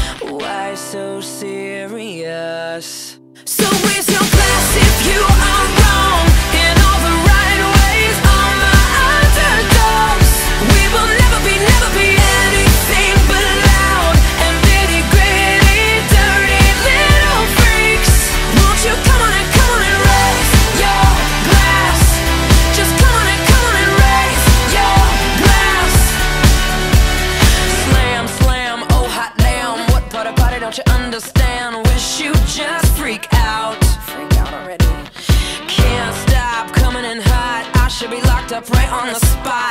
Why so serious? So raise your glass if you are wrong in all the right ways. All my underdogs, we will never be anything but loud and nitty gritty, dirty little freaks. Won't you come on and raise your glass? Just come on and raise your glass. Slam, slam, oh hot damn, what part of party don't you understand? Wish you just freak out. Freak out already. Can't stop coming in hot. I should be locked up right on the spot.